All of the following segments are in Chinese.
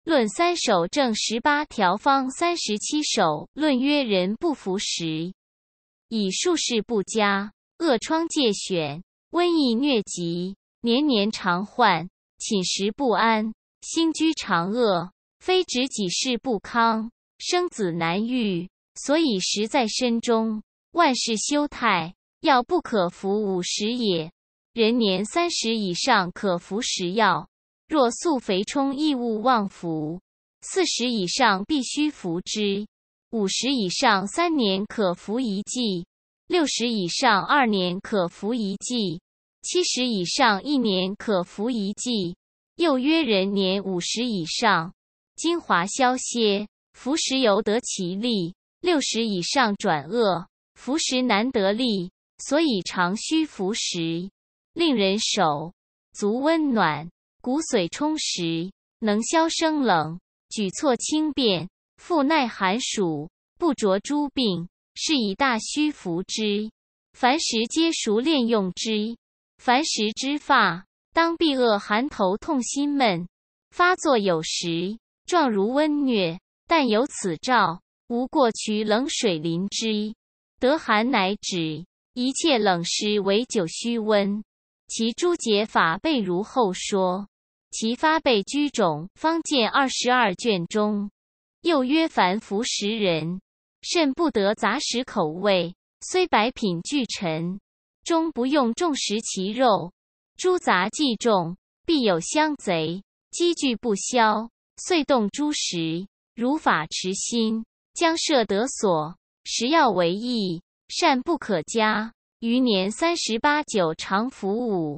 论3首正18条方37首。论曰人不服食，以术士不佳，恶疮疥癣，瘟疫疟疾，年年常患，寝食不安，心居常恶，非止己事不康，生子难育，所以食在身中，万事休泰，药不可服50也。人年30以上可服食药，若素肥充亦勿忘服。40以上必须服之，50以上3年可服1剂，60以上2年可服1剂，70以上1年可服1剂。又曰人年50以上，精华消歇，服食犹得其力；60以上转恶，服食难得力，所以常须服食。令人手足温暖，骨髓充实，能消生冷，举措轻便，复耐寒暑，不着诸病，是以大须服之。凡食皆熟练用之。凡食之发，当避恶寒头痛心闷，发作有时，状如温疟，但有此兆，无过渠冷水淋之，得寒乃止。一切冷湿为久须温。其诸解法备如后说，其发备居种方见22卷中。又曰凡服食人，甚不得杂食口味，虽百品俱陈，终不用重食其肉。诸杂既重，必有乡贼，积聚不消，遂动诸食，如法持心，将摄得所，食药为益，善不可加。余年38、9常服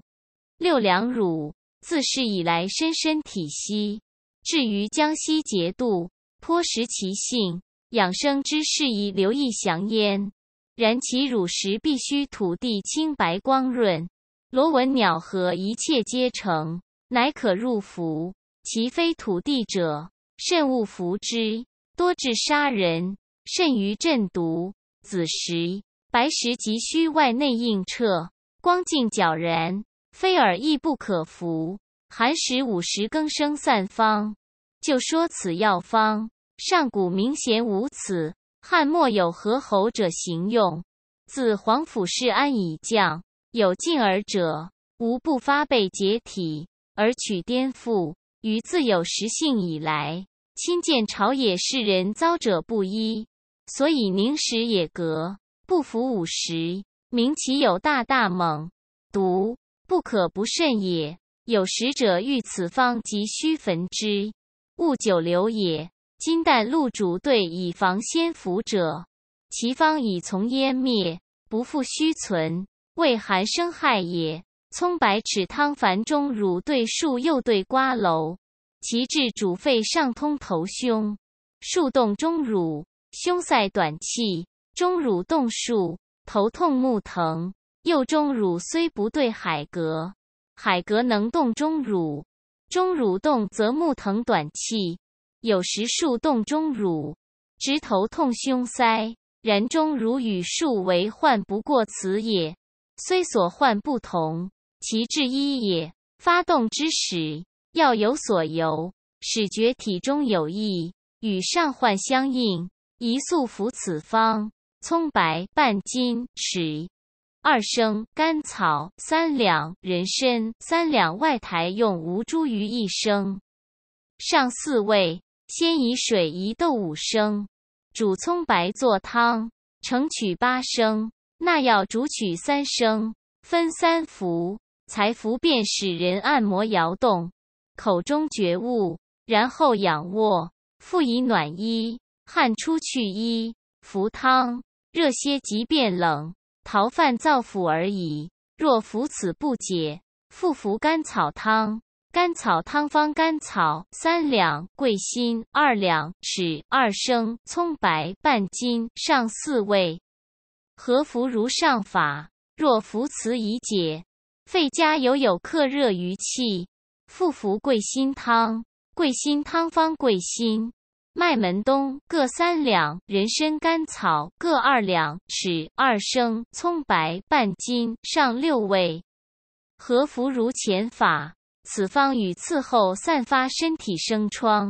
5、6两乳，自是以来深深体息。至于江西节度，颇识其性，养生之事宜留意详焉。然其乳食必须土地清白光润，螺纹鸟和一切皆成，乃可入服。其非土地者，慎勿服之，多致杀人，甚于鸩毒。子时、白时急需外内映彻，光净皎然，非尔亦不可服。寒食50更生散方。就说此药方，上古明贤无此，汉末有何侯者行用。自皇甫士安以降，有进而者，无不发备解体，而取颠覆。于自有时性以来，亲见朝野士人遭者不一，所以宁食也格，不服50，名其有大猛毒，不可不慎也。有食者欲此方急须焚之，勿久留也。今但录主对以防先服者，其方已从湮灭，不复须存，为寒生害也。葱白豉汤凡中乳对树又对瓜蒌，其治主肺上通头胸，树动中乳，胸塞短气，中乳动数，头痛目疼。右中乳虽不对海膈，海膈能动中乳，中乳动则目疼短气。有时数动中乳，直头痛胸塞，然中乳与数为患不过此也。虽所患不同，其治一也。发动之始，要有所由，使觉体中有益，与上患相应，宜速服此方。葱白、半斤、豉2升，甘草3两，人参3两，外台用吴茱萸1升。上4味，先以水1豆5升，煮葱白做汤，盛取8升，纳药煮取3升，分3服，才服便使人按摩摇动，口中觉悟，然后仰卧，复以暖衣，汗出去衣，服汤，热歇即变冷，逃犯造腹而已。若服此不解，复服甘草汤。甘草汤方甘草3两，桂心2两，豉2升，葱白半斤，上4味。合服如上法。若服此以解，肺家有克热于气，复服桂心汤。桂心汤方桂心、麦门冬各3两，人参甘草各2两，豉2升，葱白半斤，上6味。合服如前法。此方与伺候散发身体生疮，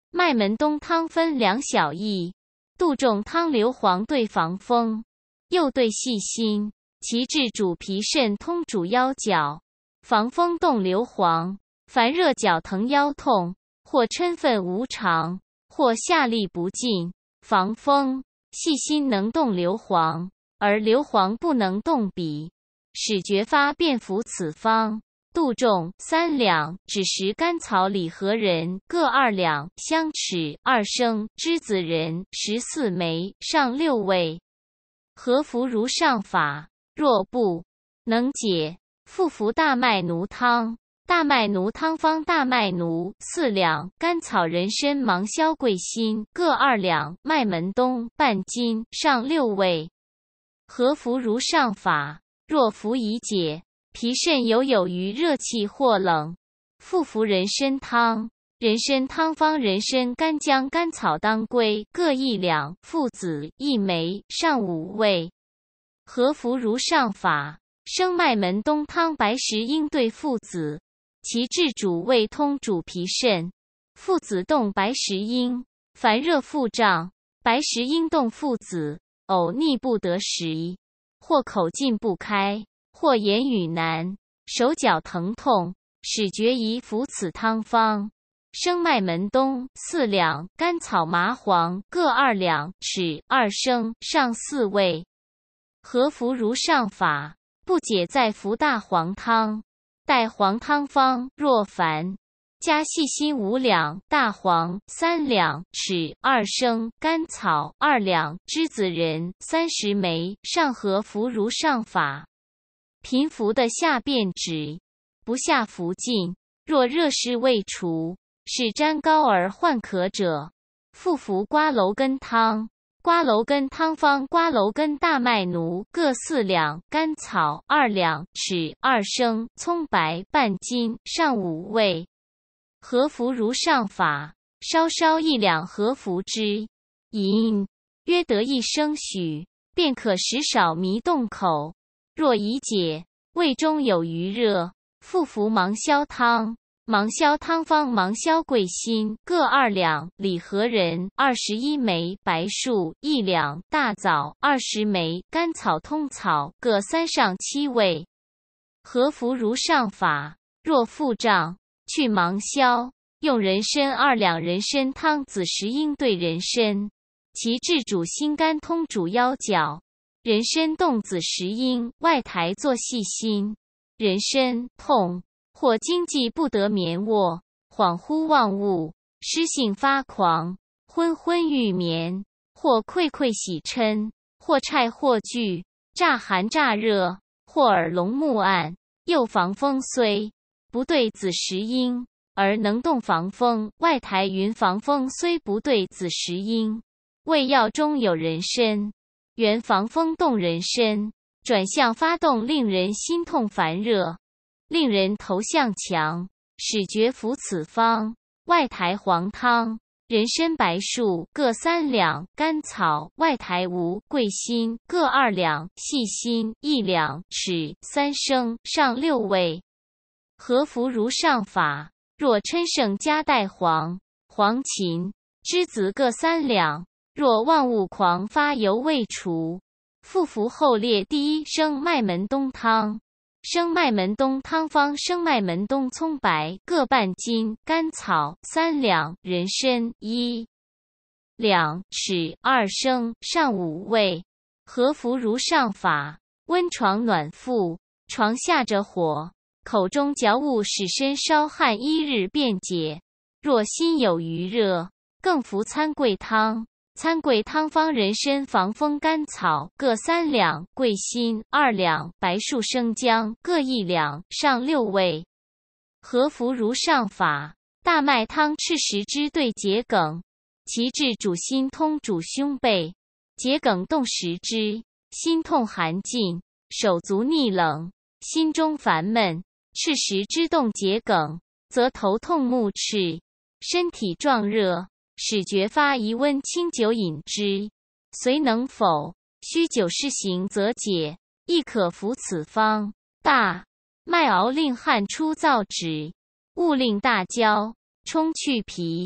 麦门冬汤分两小异，杜仲汤硫磺对防风，又对细心，其治主皮肾通主腰脚，防风动硫磺，凡热脚疼腰痛，或嗔愤无常，或下利不尽，防风。细心能动硫磺，而硫磺不能动笔，使觉发便服此方。杜仲3两，枳实甘草李和仁各2两，香豉2升，栀子仁14枚，上6味。合服如上法，若不能解，复服大麦奴汤。大麦奴汤方：大麦奴4两，甘草、人参、芒硝、桂心各2两，麦门冬半斤，上6味。合服如上法，若服已解，脾肾有余热气或冷，复服人参汤。人参汤方：人参、干姜、甘草、当归各1两，附子1枚，上5味。合服如上法，生麦门冬汤白石英对附子，其治主胃通主脾肾，附子动白石英，烦热腹胀，白石英动附子，呕逆不得食，或口禁不开，或言语难，手脚疼痛，使决宜服此汤方。生麦门冬4两，甘草、麻黄各2两，豉2升，上4味。合服如上法，不解再服大黄汤。代黄汤方：若烦，加细心5两，大黄3两，豉2升，甘草2两，栀子仁30枚，上合服如上法。频服的下便止，不下服尽。若热湿未除，是沾膏而患渴者，复服瓜蒌根汤。瓜蒌根汤方：瓜蒌根、大麦奴各4两，甘草2两，豉2升，葱白半斤，上5味。合服如上法，稍1两合服之，饮约得1升许，便可食少迷动口。若已解，胃中有余热，复服芒硝汤。芒硝汤方：芒硝、桂心各2两，李和仁21枚，白术1两，大枣20枚，甘草、通草各3上7味。合服如上法，若腹胀，去芒硝，用人参2两。人参汤子时应对人参，其治主心肝通主腰脚。人参动子时应外台作细心。人参痛，或经济不得眠卧，恍惚忘物，失性发狂，昏昏欲眠，或溃溃喜嗔，或踹或惧，乍寒乍热，或耳聋目暗。又防风虽不对子时应，而能动防风。外台云：防风虽不对子时应，胃药中有人参，原防风动人参，转向发动，令人心痛烦热，令人头项强，使觉服此方。外台黄汤：人参、白术各3两，甘草、外台吴、桂心各2两，细心1两，豉3升，上6味。合服如上法，若嗔盛加代黄、黄芩、栀子各3两。若忘物狂发犹未除，复服后列第1生麦门冬汤。生麦门冬汤方：生麦门冬葱白各半斤，甘草3两，人参1两，豉2升，上5味。合服如上法，温床暖腹，床下着火，口中嚼物，使身烧汗1日便解。若心有余热，更服参桂汤。参桂汤方：人参、防风、甘草各3两，桂心2两，白术、生姜各1两，上6味。合服如上法，大麦汤赤石汁对桔梗，其治主心通主胸背，桔梗动食之，心痛寒尽，手足逆冷，心中烦闷。赤石汁动桔梗，则头痛目赤，身体壮热，使觉发宜温清酒饮之，虽能否，须久施行则解，亦可服此方。大麦熬令汗出燥止，勿令大焦，冲去皮，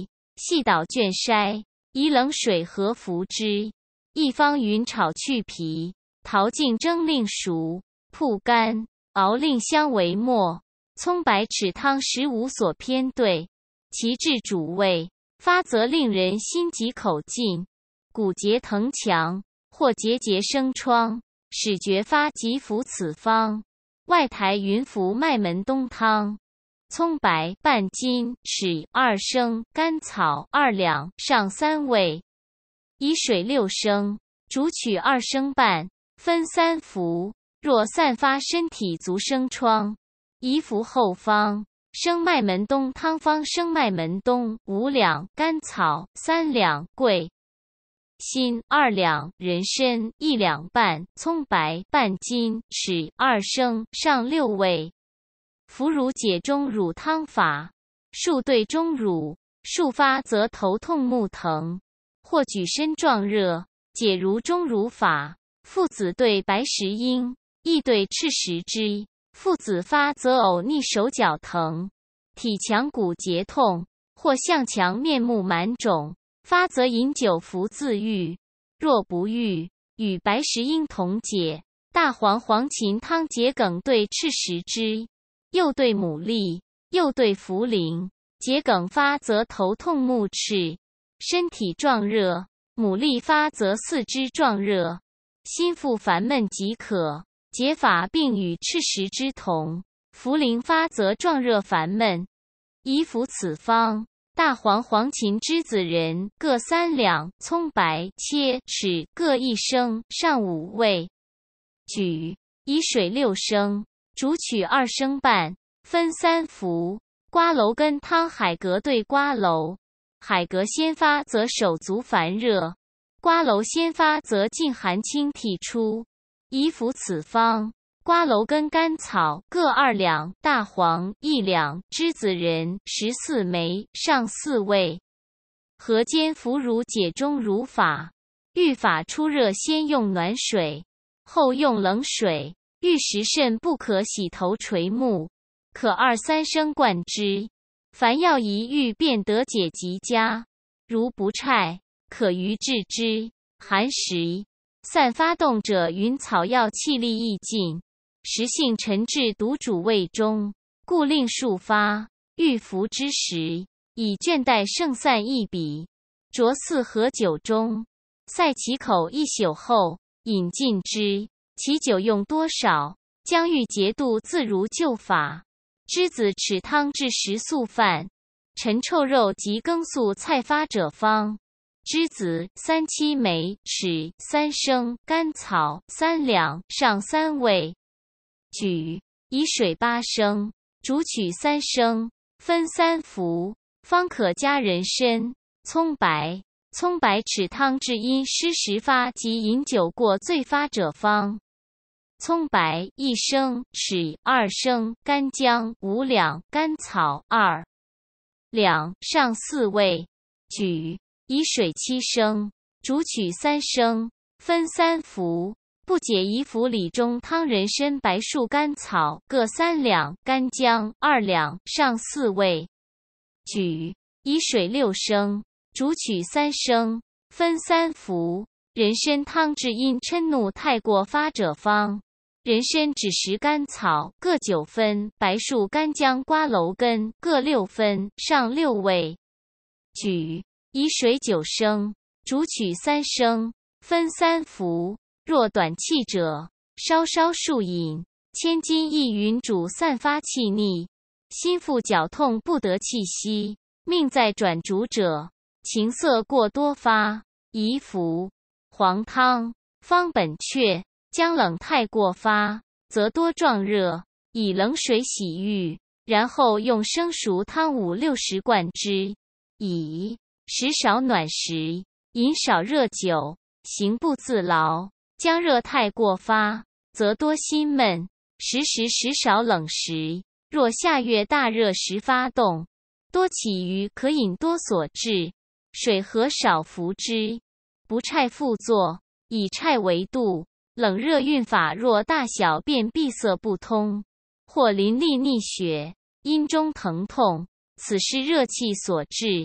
细捣卷筛，以冷水和服之。一方云炒去皮，淘净蒸令熟，铺干，熬令香为末。葱白豉汤15所偏对，其至主味，发则令人心急口尽，骨节疼强，或节节生疮，使觉发即服此方。外台云服麦门冬汤。葱白半斤，豉2升，甘草2两，上3味。以水6升，煮取2升半，分3服。若散发身体足生疮，宜服后方。生麦门冬汤方：生麦门冬5两，甘草3两，桂辛2两，人参1两半，葱白半斤，豉2升，上6味。服乳解中乳汤法：数兑中乳，数发则头痛目疼，或举身壮热，解如中乳法。父子对白石英，亦对赤石之。父子发则呕逆手脚疼，体强骨节痛，或向强面目满肿，发则饮酒服自愈。若不愈，与白石英同解。大黄黄芩汤桔梗对赤石之。又对牡蛎，又对茯苓。桔梗发则头痛目赤，身体壮热；牡蛎发则四肢壮热，心腹烦闷即可。解法并与赤石之同。茯苓发则壮热烦闷，宜服此方。大黄黄芩之子仁各3两，葱白切豉各1升，上5味。举以水6升，煮取2升半，分3服。瓜蒌根汤：海蛤对瓜蒌。海蛤先发则手足烦热，瓜蒌先发则尽寒清涕出，宜服此方。瓜蒌根甘草各2两，大黄1两，栀子仁14枚，上4味。合煎服乳解中乳法：遇法出热先用暖水，后用冷水。遇时甚不可洗头垂目，可2-3升灌之。凡药一遇便得解极佳。如不差，可于治之。寒食散发动者，云草药气力亦尽，食性沉滞，独主胃中，故令数发。欲服之时，以倦怠盛散一笔，酌4合酒中，塞其口1宿后，饮尽之。其酒用多少，将欲节度自如旧法。栀子豉汤治食宿饭，陈臭肉及羹素菜发者方。栀子3-7枚，豉3升，甘草3两，上3味。举以水8升，煮取3升，分3服。方可加人参、葱白。葱白豉汤治因湿时发及饮酒过醉发者方。葱白1升，豉2升，干姜5两，甘草2两，上4味。举以水7升，煮取3升，分3服。不解宜服理中汤：人参、白术、甘草各3两，干姜2两，上4味。举以水6升，煮取3升，分3服。人参汤治因嗔怒太过发者方。人参枳实甘草各9分，白术、干姜、瓜蒌根各6分，上6味。举以水9升，煮取3升，分3服。若短气者，稍稍数饮。千金一云煮散发气逆，心腹绞痛不得气息，命在转主者，情色过多发，宜服。黄汤方本确，姜冷太过发，则多壮热，以冷水洗浴，然后用生熟汤5-60灌之，以食少暖食，饮少热酒，行不自劳。姜热太过发，则多心闷，食少冷食。若下月大热时发动，多起于可饮多所致，水和少服之。不差副作，以差为度。冷热运法若大小便闭塞不通，或淋漓溺血，阴中疼痛，此是热气所致。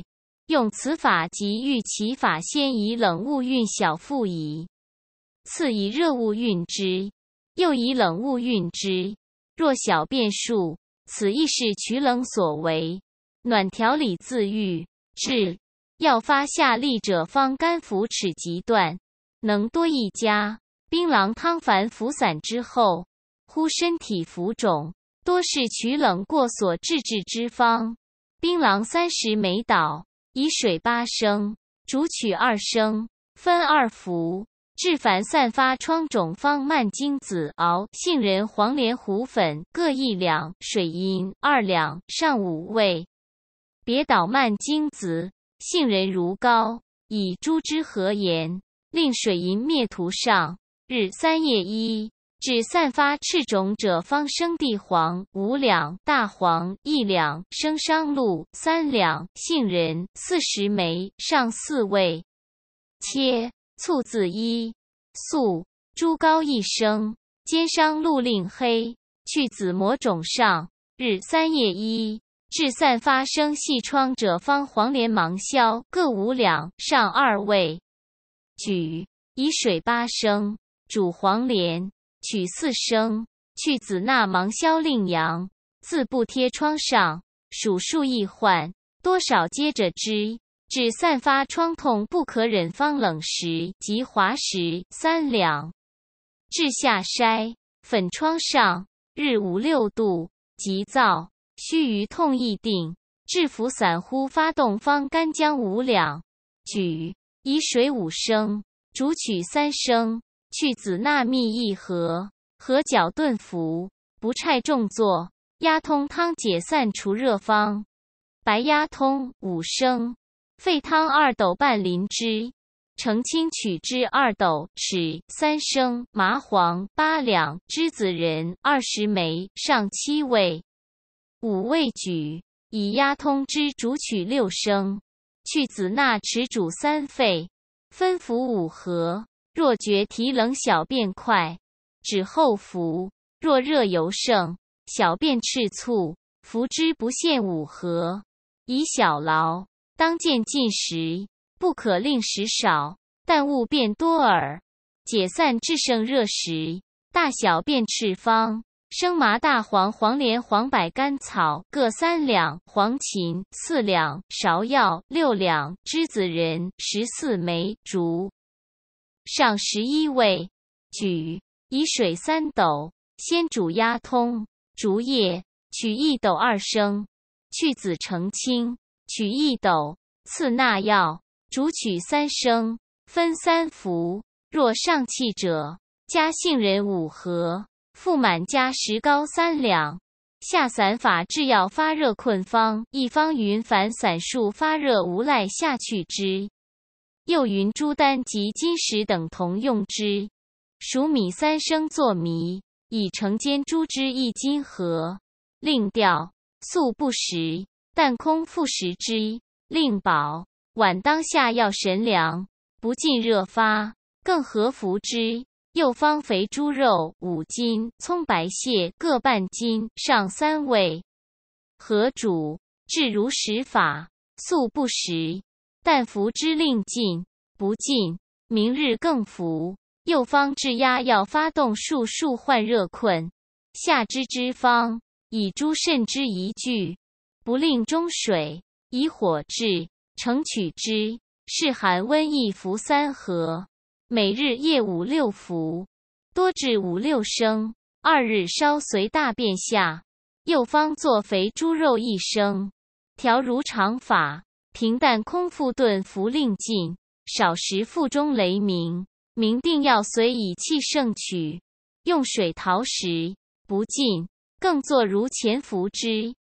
用此法即欲其法先以冷物运小腹矣，次以热物运之，又以冷物运之。若小便数，此亦是取冷所为。暖调理自愈，治要发下利者方肝腑齿疾断，能多益加。槟榔汤凡服散之后，忽身体浮肿，多是取冷过所治治之方。槟榔30每捣，以水8升，煮取2升，分2服。治烦散发疮肿方蔓荆子熬杏仁黄连糊粉各1两，水银2两，上5味。别捣蔓荆子、杏仁如膏，以猪汁和盐，令水银灭涂上，日3夜1。治散发赤肿者方生地黄5两，大黄1两，生商露3两，杏仁40枚，上4味。切醋渍1，素猪膏1升，煎商露令黑，去紫膜肿上，日3夜1。治散发生细疮者方黄连芒硝各5两，上2味。举以水8升，煮黄连，取4升，去紫钠芒硝令阳，自不贴疮上，数数易患，多少接着之。治散发疮痛不可忍方冷石及滑石3两。治下筛，粉疮上，日5、6度，急躁，须臾痛易定。治服散忽发动方干姜5两，举以水5升，煮取3升，去紫钠蜜1盒，合搅炖服，不拆重作。鸭通汤解散除热方。白鸭通5升，沸汤2斗半淋之，澄清取汁2斗豉3升，麻黄8两，栀子仁20枚，上7味。5味举以鸭通汁煮取6升，去紫钠匙煮3沸，分服5盒。若觉提冷小便快，止后服；若热尤盛，小便赤醋，服之不限5盒。以小劳，当见进食，不可令食少，但勿便多耳。解散至盛热时，大小便赤方。生麻大黄、黄连、黄柏甘草各3两，黄芩4两，芍药6两，栀子仁14枚，煮上11味。举以水3斗，先煮鸭通，竹叶取1斗2升，去籽澄清，取1斗，次纳药，煮取3升，分3服。若上气者，加杏仁5盒，复满加石膏3两。下散法治药发热困方，一方云凡散数发热无赖下去之。又云猪丹及金石等同用之。熟米3升作糜，以成煎猪汁1斤合，令调，素不食，但空腹食之，令饱。晚当下药神凉，不尽热发，更合服之。又方肥猪肉5斤，葱白蟹各半斤，上3味。合煮，治如食法，素不食，但服之令尽，不尽，明日更服。又方治鸭药发动数患热困，下之之方，以猪肾之一具，不令中水，以火治，盛取之，是寒温1服3盒。每日夜5、6服，多至5、6升，2日烧随大便下。又方做肥猪肉1升，调如常法，平淡空腹炖服令尽，少食腹中雷鸣，明定药随以气盛取，用水淘食，不尽，更作如前服之。